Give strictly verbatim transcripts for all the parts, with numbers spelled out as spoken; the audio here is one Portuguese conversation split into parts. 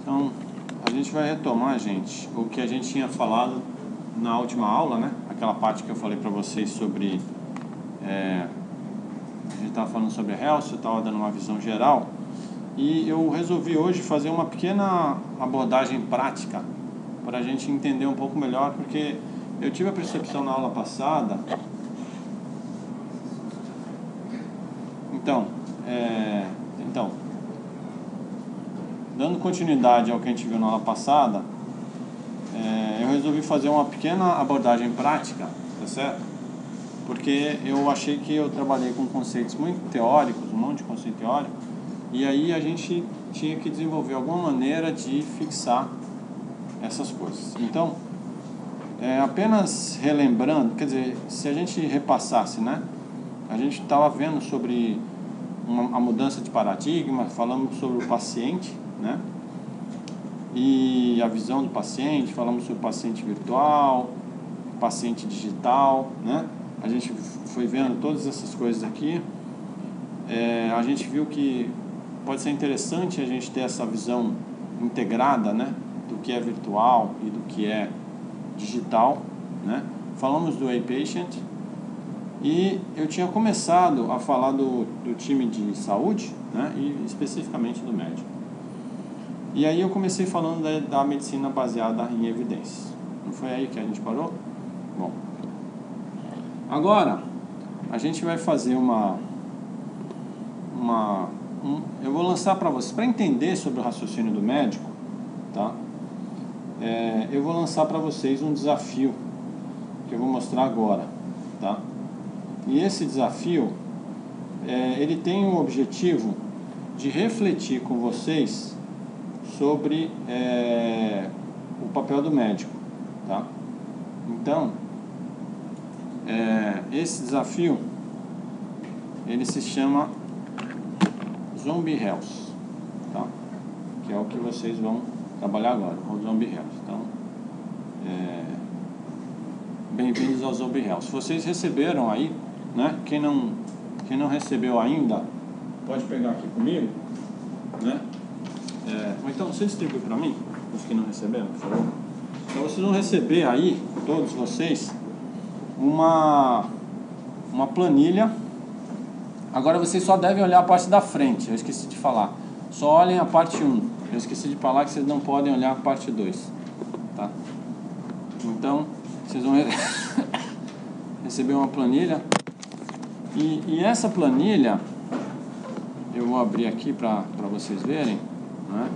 Então, a gente vai retomar, gente, o que a gente tinha falado na última aula, né? Aquela parte que eu falei para vocês sobre... É, a gente estava falando sobre a Health, eu estava dando uma visão geral. E eu resolvi hoje fazer uma pequena abordagem prática para a gente entender um pouco melhor, porque eu tive a percepção na aula passada... Então, é, então, dando continuidade ao que a gente viu na aula passada, é, eu resolvi fazer uma pequena abordagem prática, tá certo? Porque eu achei que eu trabalhei com conceitos muito teóricos, um monte de conceito teórico, e aí a gente tinha que desenvolver alguma maneira de fixar essas coisas. Então, é, apenas relembrando, quer dizer, se a gente repassasse, né? A gente estava vendo sobre uma, a mudança de paradigma, falamos sobre o paciente, né? E a visão do paciente, falamos sobre o paciente virtual, paciente digital, né? A gente foi vendo todas essas coisas aqui. É, a gente viu que pode ser interessante a gente ter essa visão integrada, né? Do que é virtual e do que é digital, né? Falamos do e-patient. E eu tinha começado a falar do, do time de saúde, né, e especificamente do médico. E aí eu comecei falando da, da medicina baseada em evidências. Não foi aí que a gente parou? Bom, agora a gente vai fazer uma... uma um, eu vou lançar para vocês, para entender sobre o raciocínio do médico, tá? É, eu vou lançar para vocês um desafio que eu vou mostrar agora, tá? E esse desafio, é, ele tem o objetivo de refletir com vocês sobre é, o papel do médico, tá? Então, é, esse desafio, ele se chama Zombie Health, tá? Que é o que vocês vão trabalhar agora, o Zombie Health. Então, é, bem-vindos ao Zombie Health. Vocês receberam aí, né? Quem não, quem não recebeu ainda, pode pegar aqui comigo, né? É, ou então você distribui para mim, os que não receberam, por favor. Então vocês vão receber aí, todos vocês, uma, uma planilha. Agora vocês só devem olhar a parte da frente, eu esqueci de falar. Só olhem a parte um. Eu esqueci de falar que vocês não podem olhar a parte dois, tá? Então, vocês vão receber uma planilha. E, e essa planilha, eu vou abrir aqui para vocês verem, né?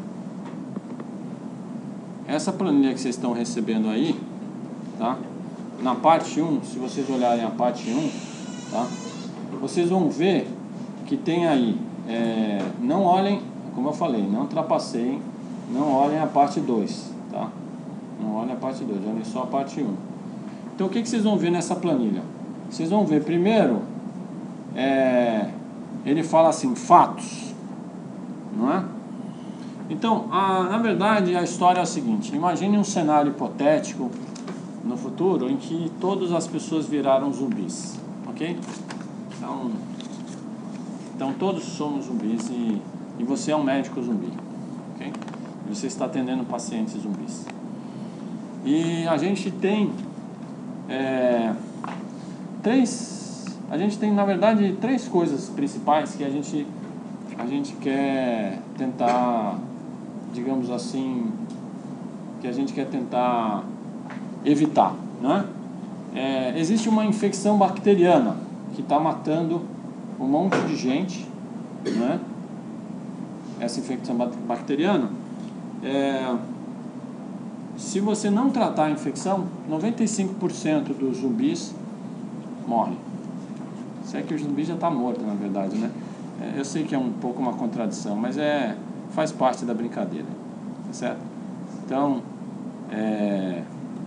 Essa planilha que vocês estão recebendo aí, tá? Na parte um, se vocês olharem a parte um, tá? Vocês vão ver que tem aí, é, não olhem, como eu falei, não trapaceiem, não olhem a parte dois, tá? Não olhem a parte dois, olhem só a parte um. Então o que, que vocês vão ver nessa planilha? Vocês vão ver primeiro... É, ele fala assim, fatos, não é? Então, a, na verdade, a história é a seguinte: imagine um cenário hipotético no futuro em que todas as pessoas viraram zumbis, ok? Então, então todos somos zumbis e, e você é um médico zumbi, ok? E você está atendendo pacientes zumbis. E a gente tem é, três... A gente tem, na verdade, três coisas principais que a gente, a gente quer tentar, digamos assim, que a gente quer tentar evitar, né? É, existe uma infecção bacteriana que está matando um monte de gente, né? Essa infecção bacteriana, é, se você não tratar a infecção, noventa e cinco por cento dos zumbis morrem. Se é que o zumbi já está morto, na verdade, né? É, eu sei que é um pouco uma contradição, mas é, faz parte da brincadeira, tá certo? Então, é,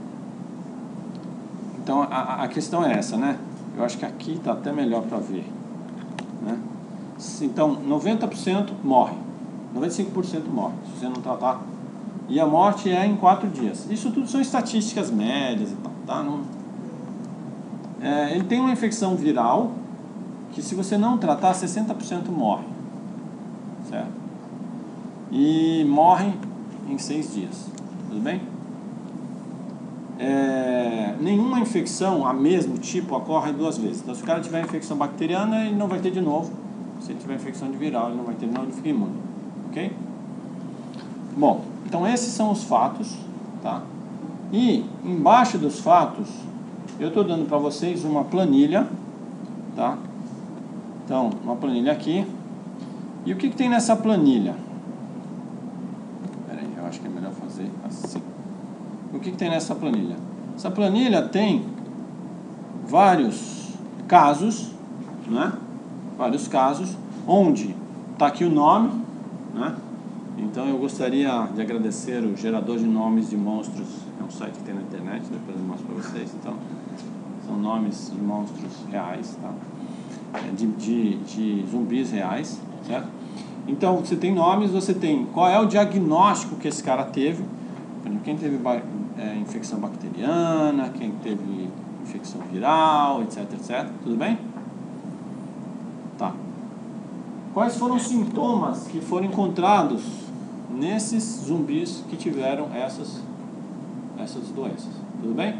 então a, a questão é essa, né? Eu acho que aqui está até melhor para ver, né? Então, noventa por cento morre, noventa e cinco por cento morre, se você não tratar. E a morte é em quatro dias. Isso tudo são estatísticas médias e tal, tá? Não, é, ele tem uma infecção viral que, se você não tratar, sessenta por cento morre, certo? E morrem em seis dias. Tudo bem? É, nenhuma infecção a mesmo tipo ocorre duas vezes. Então, se o cara tiver infecção bacteriana, ele não vai ter de novo. Se ele tiver infecção de viral, ele não vai ter de novo, ele fica imune. Ok? Bom, então esses são os fatos, tá? E embaixo dos fatos, eu estou dando para vocês uma planilha, tá? Então, uma planilha aqui. E o que, que tem nessa planilha? Espera aí, eu acho que é melhor fazer assim. O que, que tem nessa planilha? Essa planilha tem vários casos, né? Vários casos, onde está aqui o nome, né? Então eu gostaria de agradecer o gerador de nomes de monstros, é um site que tem na internet, depois eu mostro para vocês. Então, são nomes de monstros reais, tá? de, de, de zumbis reais, certo? Então, você tem nomes, você tem qual é o diagnóstico que esse cara teve, quem teve é, infecção bacteriana, quem teve infecção viral, etc, etc, tudo bem? Tá. Quais foram os sintomas que foram encontrados nesses zumbis que tiveram essas, essas doenças, tudo bem?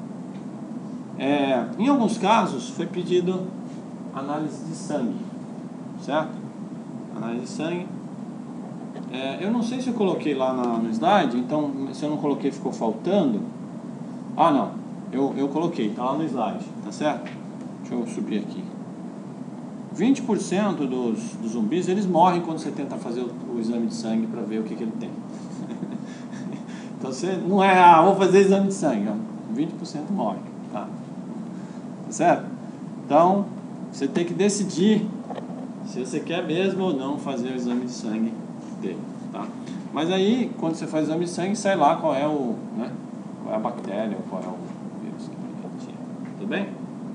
É, em alguns casos foi pedido análise de sangue, certo? Análise de sangue. É, eu não sei se eu coloquei lá na, no slide, então se eu não coloquei ficou faltando. Ah, não, eu, eu coloquei, tá lá no slide, tá certo? Deixa eu subir aqui. vinte por cento dos, dos zumbis, eles morrem quando você tenta fazer o, o exame de sangue para ver o que, que ele tem. Então você não é, ah, vou fazer exame de sangue, vinte por cento morre, tá? Tá certo? Então, você tem que decidir se você quer mesmo ou não fazer o exame de sangue dele, tá? Mas aí, quando você faz o exame de sangue, sai lá qual é o, né, qual é a bactéria, qual é o vírus que ele tinha, tudo bem?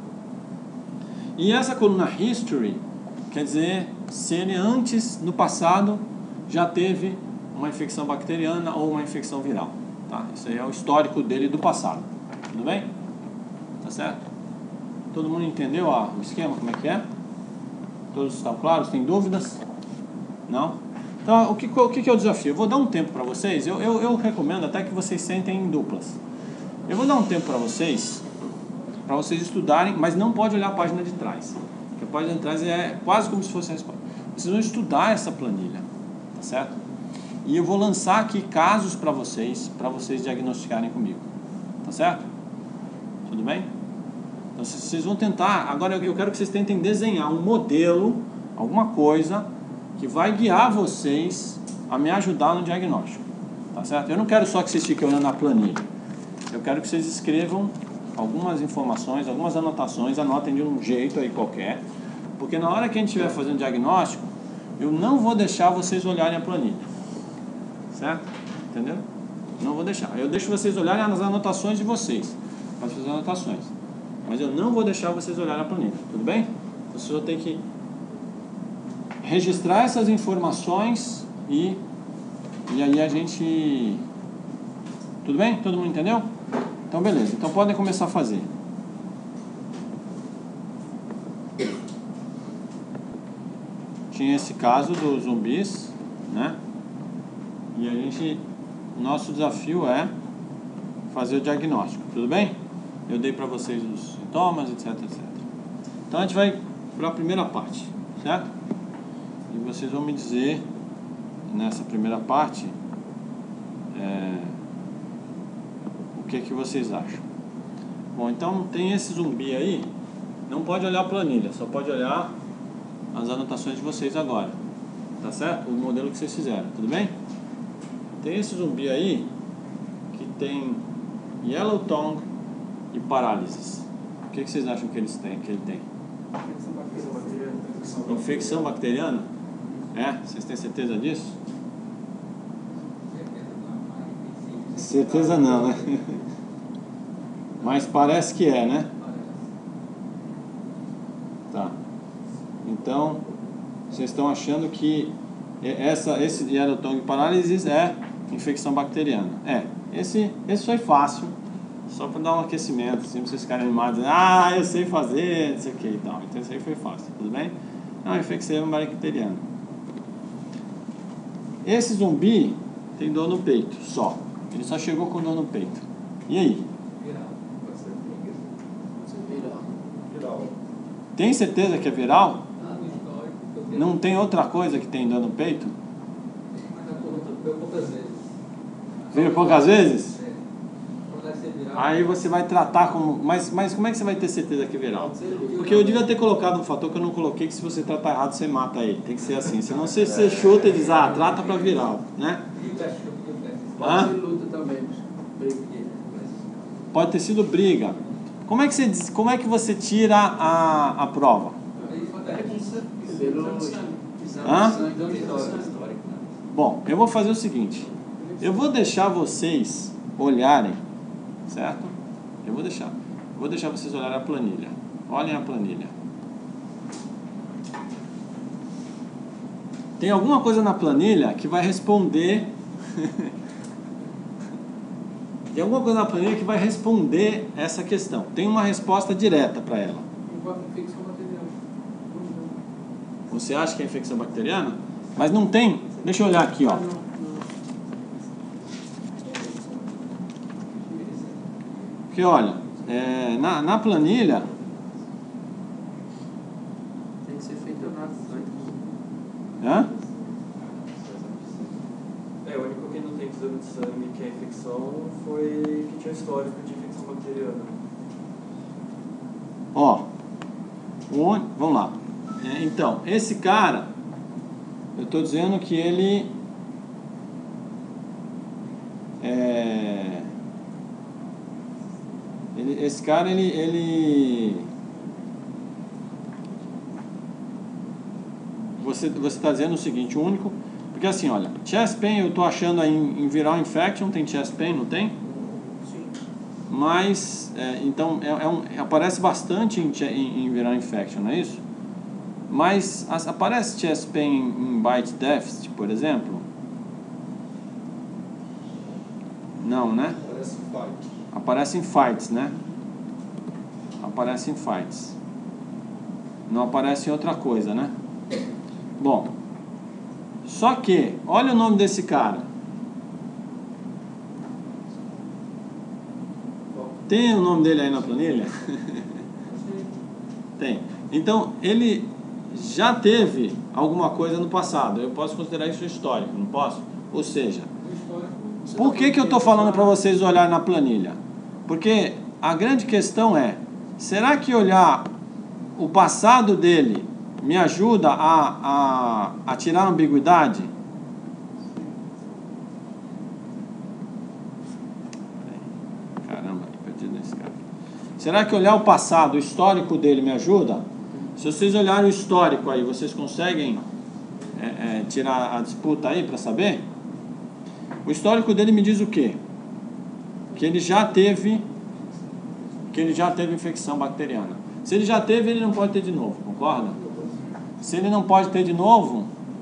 E essa coluna history quer dizer se ele antes, no passado, já teve uma infecção bacteriana ou uma infecção viral, tá? Isso aí é o histórico dele do passado, tudo bem? Tá certo? Todo mundo entendeu ah, o esquema, como é que é? Todos estão claros? Tem dúvidas? Não? Então, o que, o que é o desafio? Eu vou dar um tempo para vocês, eu, eu, eu recomendo até que vocês sentem em duplas. Eu vou dar um tempo para vocês, para vocês estudarem, mas não pode olhar a página de trás. Porque a página de trás é quase como se fosse a resposta. Vocês vão estudar essa planilha, tá certo? E eu vou lançar aqui casos para vocês, para vocês diagnosticarem comigo, tá certo? Tudo bem? Então vocês vão tentar, agora eu quero que vocês tentem desenhar um modelo, alguma coisa que vai guiar vocês a me ajudar no diagnóstico, tá certo? Eu não quero só que vocês fiquem olhando a planilha, eu quero que vocês escrevam algumas informações, algumas anotações, anotem de um jeito aí qualquer, porque na hora que a gente estiver fazendo diagnóstico, eu não vou deixar vocês olharem a planilha, certo? Entendeu? Não vou deixar, eu deixo vocês olharem as anotações de vocês, para fazer anotações, mas eu não vou deixar vocês olharem a planilha, tudo bem? Então vocês vão ter que registrar essas informações e, e aí a gente... Tudo bem? Todo mundo entendeu? Então beleza, então podem começar a fazer. Tinha esse caso dos zumbis, né? E a gente, o nosso desafio é fazer o diagnóstico, tudo bem? Eu dei para vocês os sintomas, etc, etcétera. Então a gente vai para a primeira parte, certo? E vocês vão me dizer nessa primeira parte é, o que que vocês acham. Bom, então tem esse zumbi aí, não pode olhar a planilha, só pode olhar as anotações de vocês agora, tá certo? O modelo que vocês fizeram, tudo bem? Tem esse zumbi aí que tem yellow tongue e parálises. O que que vocês acham que eles têm, que ele tem? Infecção bacteriana? É? Vocês têm certeza disso? Certeza não, né? Mas parece que é, né? Tá. Então, vocês estão achando que essa, esse yellow tongue parálise é infecção bacteriana. É, esse, esse foi fácil, só para dar um aquecimento, assim, pra vocês ficarem animados, ah, eu sei fazer, não sei o que e tal. Então, esse aí foi fácil, tudo bem? É uma infecção bacteriana. Esse zumbi tem dor no peito, só. Ele só chegou com dor no peito. E aí? Tem certeza que é viral? Não tem outra coisa que tem dor no peito? Veio poucas vezes? Aí você vai tratar como... Mas, mas como é que você vai ter certeza que é viral? Porque eu devia ter colocado um fator que eu não coloquei, que se você tratar errado, você mata ele. Tem que ser assim. Senão você, você chuta e diz, ah, trata pra viral, né? Pode ser luta também. Pode ter sido briga. Como é que você, diz- como é que você tira a, a prova? Hã? Bom, eu vou fazer o seguinte. Eu vou deixar vocês olharem, certo? Eu vou deixar. Eu vou deixar vocês olharem a planilha. Olhem a planilha. Tem alguma coisa na planilha que vai responder... Tem alguma coisa na planilha que vai responder essa questão. Tem uma resposta direta para ela. Você acha que é infecção bacteriana? Mas não tem. Deixa eu olhar aqui, ó. Porque, olha, é, na, na planilha... Tem que ser feito antes. Hã? É, o único que não tem exame de sangue que é infecção foi que tinha histórico de infecção bacteriana. Ó, o, vamos lá. É, então, esse cara, eu estou dizendo que ele é, ele, esse cara, ele, ele você você está dizendo o seguinte, o único, porque assim, olha, chest pain eu estou achando aí em, em viral infection, tem chest pain, não tem? Sim. Mas, é, então, é, é um, aparece bastante em, em, em viral infection, não é isso? Mas as, aparece chest pain em bite deficit, por exemplo? Não, né? Parece fight. Aparece em fights, né? Aparece em fights. Não aparece em outra coisa, né? Bom, só que, olha o nome desse cara. Tem o nome dele aí na planilha? Tem. Então, ele já teve alguma coisa no passado. Eu posso considerar isso histórico, não posso? Ou seja, por que que eu estou falando para vocês olhar na planilha? Porque a grande questão é, será que olhar o passado dele me ajuda a, a, a tirar a ambiguidade? Caramba, perdi nesse cara. Será que olhar o passado, o histórico dele me ajuda? Se vocês olharem o histórico aí, vocês conseguem é, é, tirar a disputa aí para saber? O histórico dele me diz o quê? Que ele já teve que ele já teve infecção bacteriana. Se ele já teve, ele não pode ter de novo, concorda? Se ele não pode ter de novo,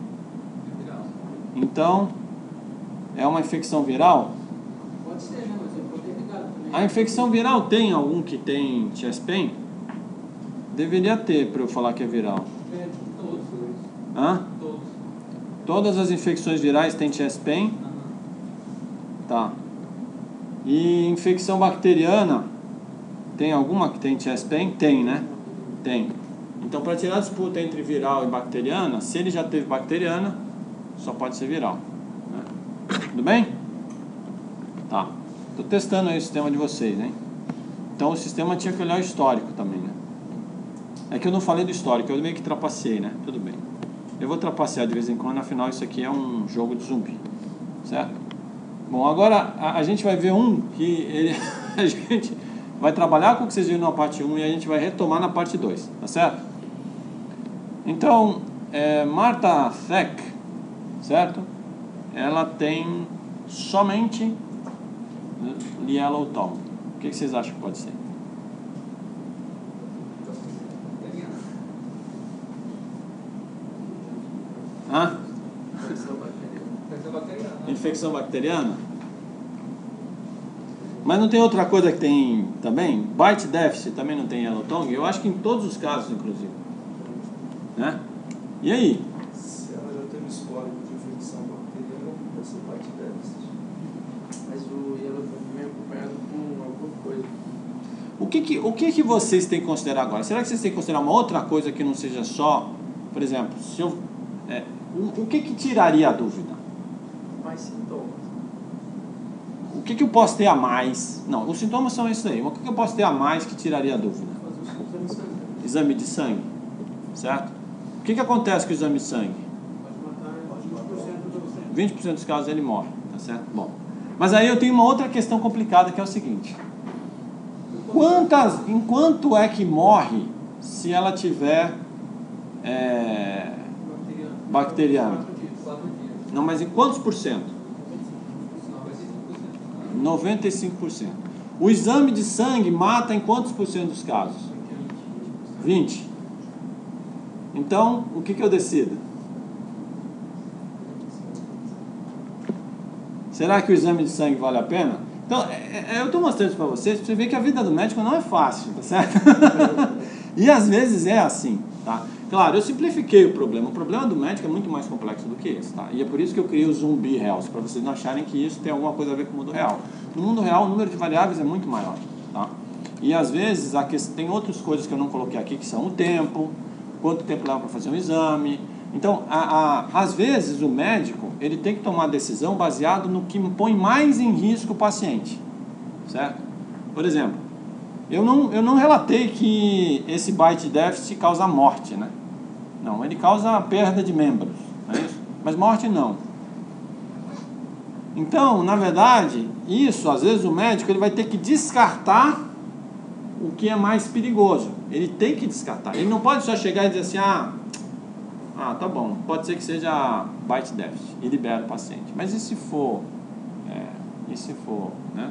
então é uma infecção viral? Pode ser, né? Mas eu ter ligado também. A infecção viral tem algum que tem chest pain? Deveria ter para eu falar que é viral. É, todos. Hã? Todos. Todas as infecções virais têm chest pain? Aham. Tá. E infecção bacteriana, tem alguma que tem chest pain? Tem, né? Tem. Então, para tirar a disputa entre viral e bacteriana, se ele já teve bacteriana, só pode ser viral, né? Tudo bem? Tá. Tô testando aí o sistema de vocês, hein? Então, o sistema tinha que olhar o histórico também, né? É que eu não falei do histórico, eu meio que trapacei, né? Tudo bem. Eu vou trapacear de vez em quando, afinal isso aqui é um jogo de zumbi, certo? Bom, agora a, a gente vai ver um que ele, a gente vai trabalhar com o que vocês viram na parte um e a gente vai retomar na parte dois, tá certo? Então, é, Martha Theck, certo? Ela tem somente Yellow Tongue. O que, que vocês acham que pode ser? Hã? Infecção bacteriana. Infecção bacteriana? Mas não tem outra coisa que tem também? Bite deficit também não tem yellow tongue? Eu acho que em todos os casos, inclusive. Né? E aí? Se ela já teve histórico de infecção bacteriana, vai ser bite deficit. O que que, o que que vocês têm que considerar agora? Será que vocês têm que considerar uma outra coisa que não seja só, por exemplo, se eu, é, o, o que que tiraria a dúvida? Mais sintomas. O que que eu posso ter a mais? Não, os sintomas são esses aí. Mas o que que eu posso ter a mais que tiraria a dúvida? Exame de sangue, certo? O que que acontece com o exame de sangue? vinte por cento dos casos ele morre, tá certo? Bom, mas aí eu tenho uma outra questão complicada que é o seguinte: quantas, em quanto é que morre se ela tiver é, bacteriana? Não, mas em quantos por cento? noventa e cinco por cento. O exame de sangue mata em quantos por cento dos casos? vinte. Então, o que que eu decido? Será que o exame de sangue vale a pena? Então, é, é, eu estou mostrando isso para vocês, para você ver que a vida do médico não é fácil, tá certo? E às vezes é assim, tá? Claro, eu simplifiquei o problema. O problema do médico é muito mais complexo do que esse, tá? E é por isso que eu criei o Zumbi Health, para vocês não acharem que isso tem alguma coisa a ver com o mundo real. No mundo real, o número de variáveis é muito maior, tá? E às vezes, a questão, tem outras coisas que eu não coloquei aqui, que são o tempo, quanto tempo leva para fazer um exame. Então, a, a, às vezes, o médico ele tem que tomar decisão baseado no que põe mais em risco o paciente, certo? Por exemplo, eu não, eu não relatei que esse bite déficit causa morte, né? Não, ele causa perda de membros, não é isso? Mas morte não. Então, na verdade, isso, às vezes o médico ele vai ter que descartar o que é mais perigoso. Ele tem que descartar. Ele não pode só chegar e dizer assim, ah, ah tá bom, pode ser que seja bite déficit e libera o paciente. Mas e se for, é, e se for, né?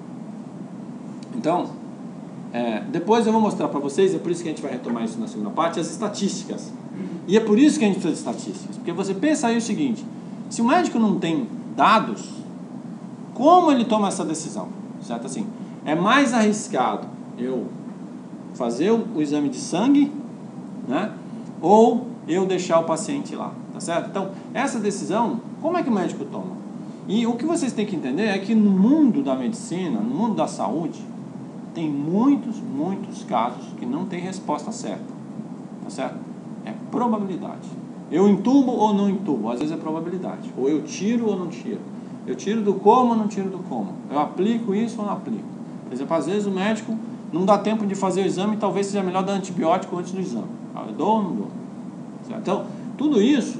Então, é, depois eu vou mostrar para vocês, é por isso que a gente vai retomar isso na segunda parte, as estatísticas. E é por isso que a gente precisa de estatísticas. Porque você pensa aí o seguinte, se o médico não tem dados, como ele toma essa decisão? Certo? Assim, é mais arriscado eu fazer o, o exame de sangue, né? Ou eu deixar o paciente lá, tá certo? Então, essa decisão, como é que o médico toma? E o que vocês têm que entender é que no mundo da medicina, no mundo da saúde, tem muitos, muitos casos que não tem resposta certa, tá certo? É probabilidade. Eu entubo ou não entubo? Às vezes é probabilidade. Ou eu tiro ou não tiro. Eu tiro do como ou não tiro do como. Eu aplico isso ou não aplico. Por exemplo, às vezes o médico não dá tempo de fazer o exame, talvez seja melhor dar antibiótico antes do exame. Eu dou ou não dou? Certo? Então, tudo isso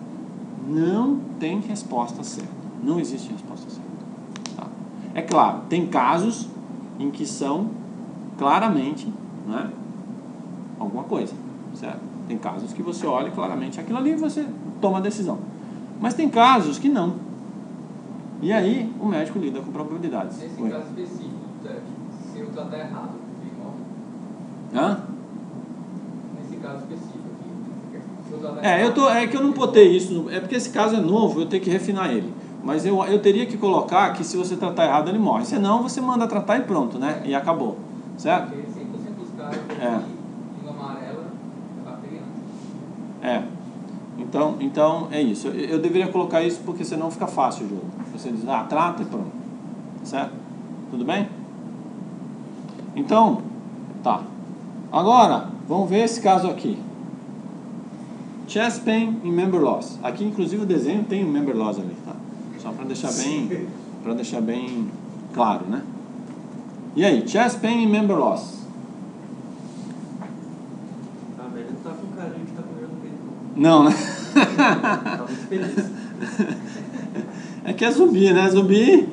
não tem resposta certa. Não existe resposta certa. Tá? É claro, tem casos em que são claramente, né, alguma coisa, certo? Tem casos que você olha claramente aquilo ali e você toma a decisão. Mas tem casos que não. E aí o médico lida com probabilidades. Nesse Oi. caso específico, se eu tratar errado, ele morre. Hã? Nesse caso específico aqui, se eu tratar É, errado, eu tô, é que eu não botei isso, é porque esse caso é novo, eu tenho que refinar ele. Mas eu, eu teria que colocar que se você tratar errado ele morre. Senão você manda tratar e pronto, né? E acabou. Certo? porque cem por cento dos casos É. língua amarela é bacteriana. É. Então, então é isso. Eu, eu deveria colocar isso porque senão fica fácil o jogo. Você diz, ah, trata e pronto. Certo? Tudo bem? Então, tá. Agora, vamos ver esse caso aqui. Chest pain e member loss. Aqui, inclusive, o desenho tem um member loss ali, tá? Só para deixar bem, para deixar bem claro, né? E aí, chest pain e member loss. A velha não tá com cara de que tá comendo peito. Não, né? Tá muito feliz. É que é zumbi, né? Zumbi.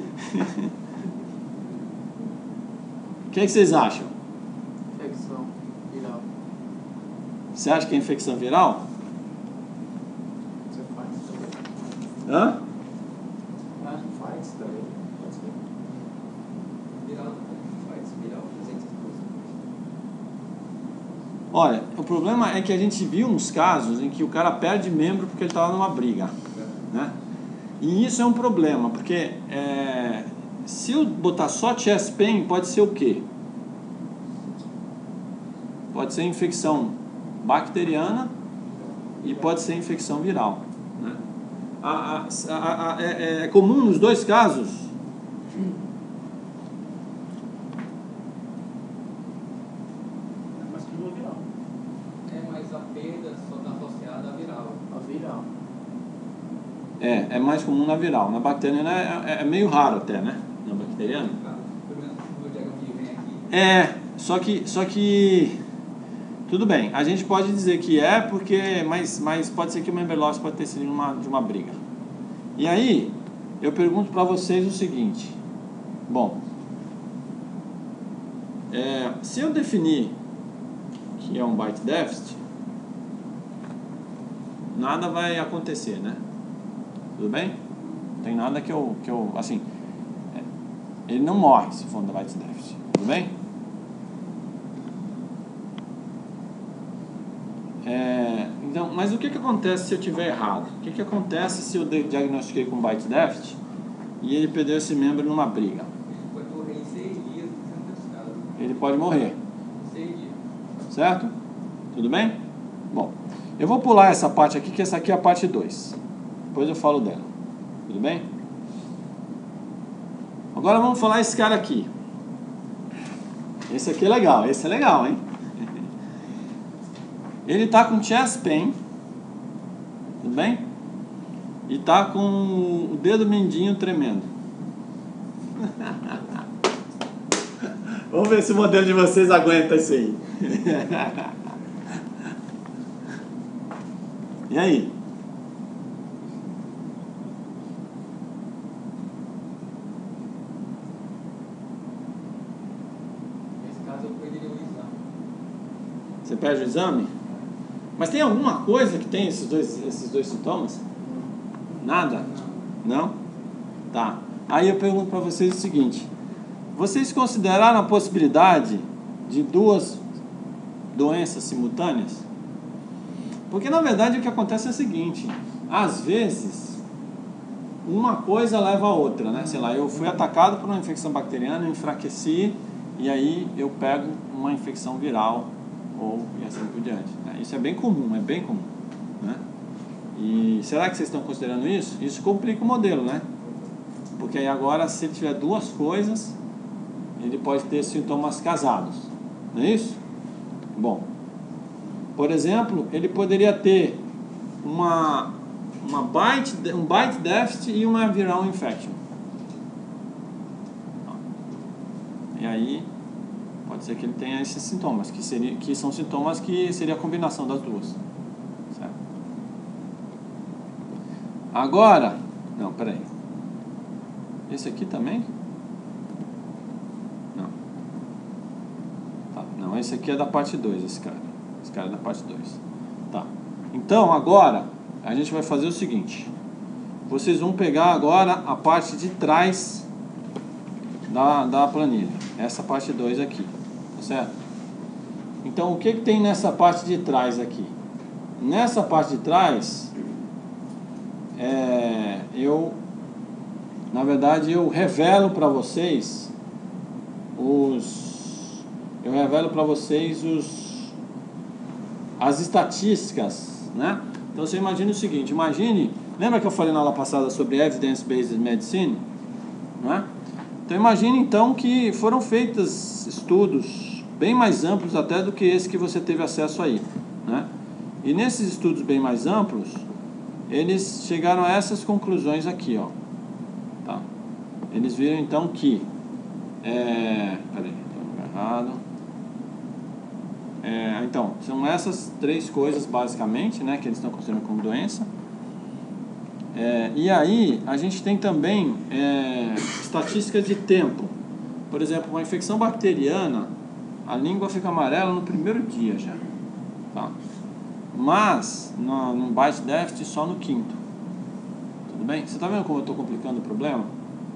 O que, é que vocês acham? Infecção viral. Você acha que é infecção viral? Você faz também. Hã? Ah, faz também. Pode ser. Viral não faz. Viral, presente. Olha, o problema é que a gente viu uns casos em que o cara perde membro porque ele estava numa briga, né? E isso é um problema, porque é, se eu botar só chest pain, pode ser o quê? Pode ser infecção bacteriana e pode ser infecção viral, né? A, a, a, a, é, é comum nos dois casos É, é mais comum na viral. Na bacteriana é, é, é meio raro até, né? Na bacteriana. É, só que, só que tudo bem, a gente pode dizer que é porque, mas, mas pode ser que o member loss pode ter sido uma, de uma briga. E aí, eu pergunto para vocês o seguinte, bom, é, se eu definir que é um byte deficit, nada vai acontecer, né? Tudo bem? Não tem nada que eu, que eu assim, é, ele não morre se for um byte deficit, tudo bem? É, então, mas o que, que acontece se eu tiver errado? O que, que acontece se eu diagnostiquei com byte deficit e ele perdeu esse membro numa briga? Ele pode morrer em seis dias sendo testado. Ele pode morrer. Seis dias. Certo? Tudo bem? Bom, eu vou pular essa parte aqui, que essa aqui é a parte dois. Depois eu falo dela. Tudo bem? Agora vamos falar esse cara aqui. Esse aqui é legal, esse é legal, hein? Ele tá com chest pain, tudo bem? E tá com o dedo mindinho tremendo. Vamos ver se o modelo de vocês aguenta isso aí. E aí? Nesse caso eu perderia o exame. Você perde o exame? Mas tem alguma coisa que tem esses dois, esses dois sintomas? Nada? Não? Tá. Aí eu pergunto para vocês o seguinte: vocês consideraram a possibilidade de duas doenças simultâneas? Porque na verdade o que acontece é o seguinte: às vezes uma coisa leva a outra, né? Sei lá, eu fui atacado por uma infecção bacteriana, eu enfraqueci e aí eu pego uma infecção viral ou e assim por diante, né? Isso é bem comum, é bem comum, né? E será que vocês estão considerando isso? Isso complica o modelo, né? Porque aí agora, se ele tiver duas coisas, ele pode ter sintomas casados, não é isso? Bom, por exemplo, ele poderia ter uma, uma byte, um byte deficit e uma viral infection. E aí pode ser que ele tenha esses sintomas, que, seria, que são sintomas que seria a combinação das duas. Certo? Agora, não, peraí. Esse aqui também? Não. Tá, não, esse aqui é da parte dois, esse cara. Esse cara é da parte dois. Tá. Então, agora, a gente vai fazer o seguinte. Vocês vão pegar agora a parte de trás da, da planilha. Essa parte dois aqui. Certo? Então, o que, que tem nessa parte de trás aqui? Nessa parte de trás, é, eu, na verdade, eu revelo para vocês os, eu revelo para vocês os, as estatísticas, né? Então, você imagina o seguinte: imagine, lembra que eu falei na aula passada sobre Evidence-Based Medicine, né? Então, imagine então que foram feitos estudos bem mais amplos até do que esse que você teve acesso aí, né? E nesses estudos bem mais amplos, eles chegaram a essas conclusões aqui, ó. Tá? Eles viram então que, é, peraí, tem um lugar errado. É, então, são essas três coisas basicamente, né, que eles estão considerando como doença. É, e aí a gente tem também é, estatísticas de tempo. Por exemplo, uma infecção bacteriana, a língua fica amarela no primeiro dia já, tá? Mas no, no byte deficit só no quinto. Tudo bem? Você está vendo como eu estou complicando o problema?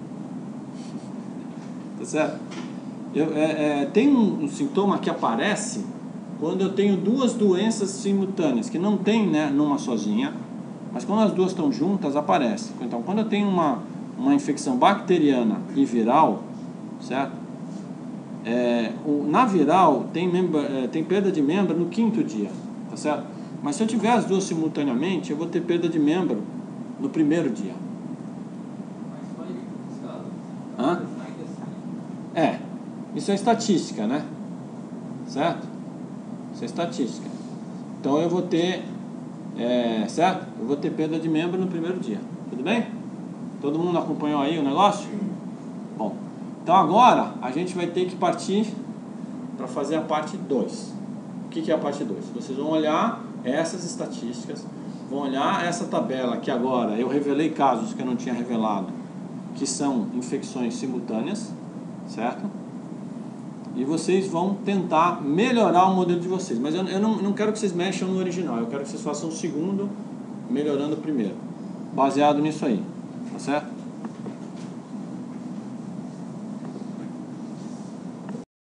Tá certo? Eu, é, é, tem um, um sintoma que aparece quando eu tenho duas doenças simultâneas, que não tem, né, numa sozinha, mas quando as duas estão juntas, aparece. Então, quando eu tenho uma, uma infecção bacteriana e viral, certo? É, o, na viral, tem, member, é, tem perda de membro no quinto dia, tá certo? Mas se eu tiver as duas simultaneamente, eu vou ter perda de membro no primeiro dia. Mas só ele testado. Hã? Ainda assim. É, isso é estatística, né? Certo? Isso é estatística. Então eu vou ter é, certo? Eu vou ter perda de membro no primeiro dia, tudo bem? Todo mundo acompanhou aí o negócio? Bom, então agora a gente vai ter que partir para fazer a parte dois. O que, que é a parte dois? Vocês vão olhar essas estatísticas, vão olhar essa tabela que agora eu revelei casos que eu não tinha revelado, que são infecções simultâneas, certo? E vocês vão tentar melhorar o modelo de vocês. Mas eu, eu não, não quero que vocês mexam no original, eu quero que vocês façam o segundo melhorando o primeiro. Baseado nisso aí, tá certo?